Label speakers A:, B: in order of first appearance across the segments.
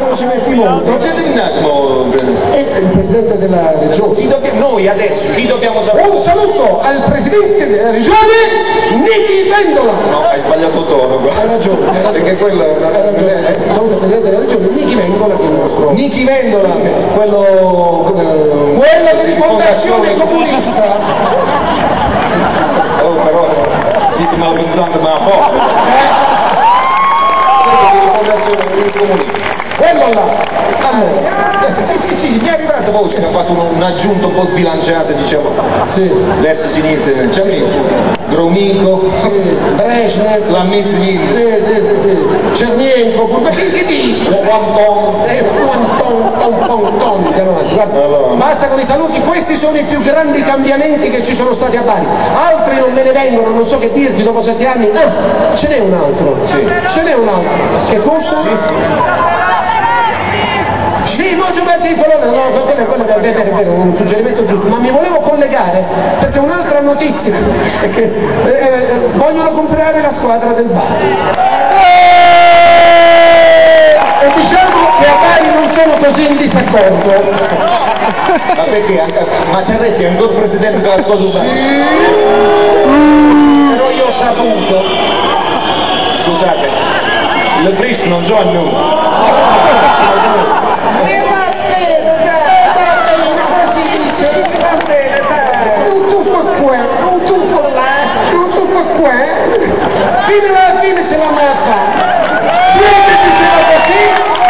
A: non ci metti molto.
B: Non siete un attimo.
A: È il presidente della regione.
B: Noi adesso, chi dobbiamo salutare?
A: Un saluto al presidente della regione, Nichi Vendola.
B: No, hai sbagliato tono.
A: Hai ragione.
B: Perché quello.
A: Hai ragione. Un saluto al presidente della regione, Nichi Vendola, che è il nostro.
B: Nichi Vendola, quello
A: di Fondazione Comunista.
B: Oh, però siete malpensanti ma forte. Quello di Fondazione Comunista.
A: Quello là.
B: Sì, mi è arrivata voce che ha fatto un'aggiunta un po' sbilanciata, diciamo,
A: Sì.
B: verso sinistra, ci ha messo Gromico,
A: Sì, Brezhnev.
B: l'ha messo lì,
A: Sì. Cernienko, ma che dici?
B: Quanton.
A: Guarda, basta con i saluti, questi sono i più grandi cambiamenti che ci sono stati a Bari. Altri non me ne vengono, non so che dirti dopo 7 anni. Ah, ce n'è un altro.
B: Sì.
A: Ce n'è un altro. Che cosa? Sì, quello è un suggerimento giusto, ma mi volevo collegare perché un'altra notizia è che vogliono comprare la squadra del Bari. E diciamo che a Bari non sono così in disaccordo.
B: Ma perché? Ma Terresi è ancora presidente della squadra del Bari?
A: Sì.
B: Però io ho saputo, scusate, le Frisch non so a noi.
A: Fino alla fine ce la mai a fare. Niente diceva così.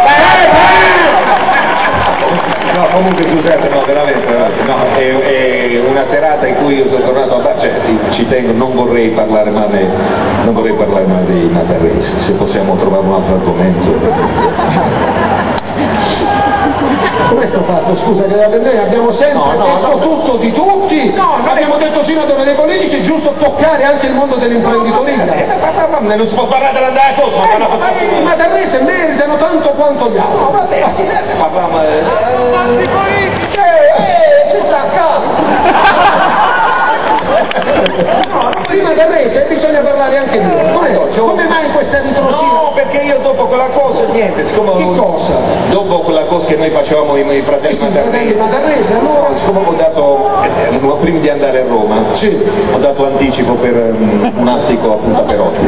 B: No, comunque scusate, no, veramente, no, è una serata in cui io sono tornato a Bari, cioè ci tengo, non vorrei parlare male di Matarresi, se possiamo trovare un altro argomento.
A: Come è sto fatto? Scusa, che noi abbiamo sempre detto tutto di tutti, abbiamo detto sino ad ora dei politici, è giusto toccare anche il mondo dell'imprenditoria.
B: Ma non si può parlare della cosa,
A: I Matarresi meritano tanto quanto gli altri.
B: No, vabbè, sì, parliamo.
A: Ci sta a casa! No, prima del Rese bisogna parlare anche di loro. Come mai questa ritrosina?
B: No, perché io dopo quella cosa, niente, siccome...
A: Che cosa?
B: Dopo quella cosa che noi facevamo i fratelli
A: Matarresi, allora...
B: Siccome ho dato, prima di andare a Roma, ho dato anticipo per un attico appunto a Perotti.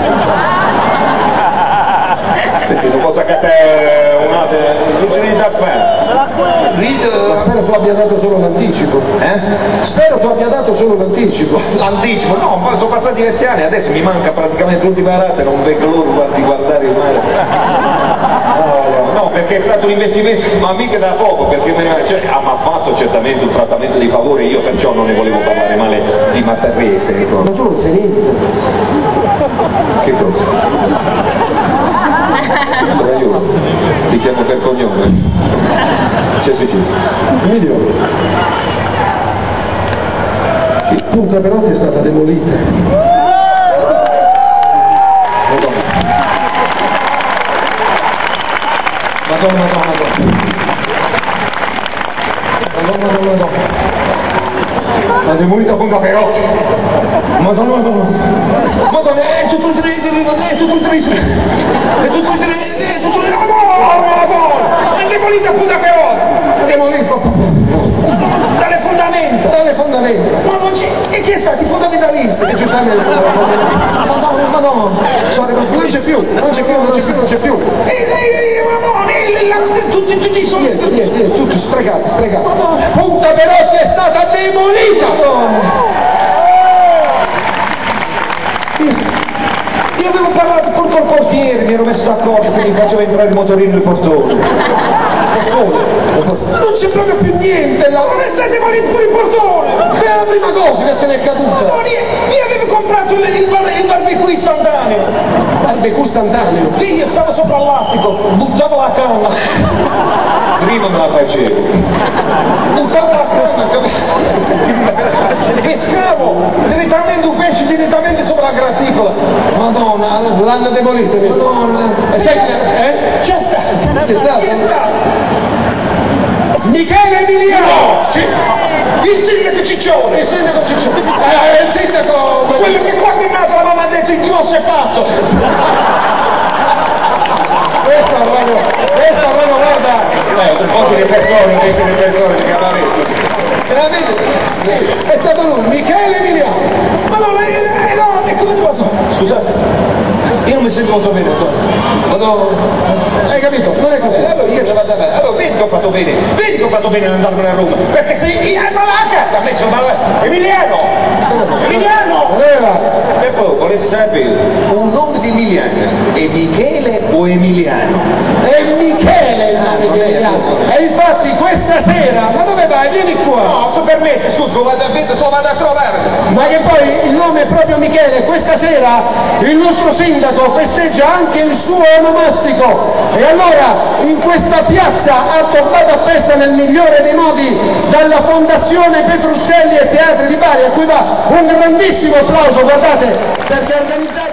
B: Perché una cosa che te non c'è da fare.
A: Ma spero tu abbia dato solo l'anticipo. Spero tu abbia dato solo l'anticipo.
B: L'anticipo? No, ma sono passati diversi anni, adesso mi manca praticamente l'ultima rata, non vedo l'ora di guardare il mare. No, perché è stato un investimento, ma mica da poco, perché mi ha fatto certamente un trattamento di favore, io perciò non ne volevo parlare male di Matarrese.
A: Ma tu non sai niente.
B: Che cosa? Sono io, ti chiamo per cognome. C'è successo?
A: Emilio. Punta Perotti è stata demolita. Madonna. La demolita Punta Perotti. Madonna. Madonna, è tutto il è demolita Punta Perotti. Demolita. Dalle fondamenta. Ma non c'è. E chi è stato? I fondamentalisti? Che giustamente Madonna. Non c'è più. Tutti sono. Niente, tutti stregati. Punta Perotti è stata demolita! Io avevo parlato pure col portiere, mi ero messo d'accordo che mi faceva entrare il motorino nel portone. Ma non c'è proprio più niente là! Non è stato demolito pure il portone! È la prima cosa che se n'è caduta! Io avevo comprato il barbecue istantaneo! Barbecue istantaneo? Io stavo sopra l'attico, buttavo la canna!
B: Prima me la facevo.
A: Buttavo la canna, pescavo direttamente un pesce direttamente sopra la graticola! Madonna, l'hanno demolito! Madonna! E sai c'è stato? Michele Emiliano! Sì! Il sindaco Ciccione! Il sindaco, quello che quando è nato la mamma ha detto il grosso è fatto! Questa proprio, guarda,
B: repertorio, dice repertorio di cabaret.
A: Veramente? Sì, è stato lui, Michele Emiliano. Ma no, no, e come ti fatto? Scusate, io non mi sento molto bene, Antonio. Hai capito? Non è così.
B: Allora io ce vado bene. Allora vedi che ho fatto bene, vedi che ho fatto bene ad andarmene a Roma, perché se ma la casa ha messo Emiliano! Emiliano! E poi volessi sapere, un nome di Emiliano è Michele o Emiliano?
A: È Michele il nome di Emiliano. E infatti questa sera, ma dove vai? Vieni qua.
B: No, se permette, scusa, vado a trovare.
A: Ma che poi il nome è proprio Michele, questa sera il nostro sindaco festeggia anche il suo onomastico e allora in questa piazza addobbata a festa nel migliore dei modi dalla Fondazione Petruzzelli e Teatri di Bari, a cui va un grandissimo applauso, guardate, perché organizzare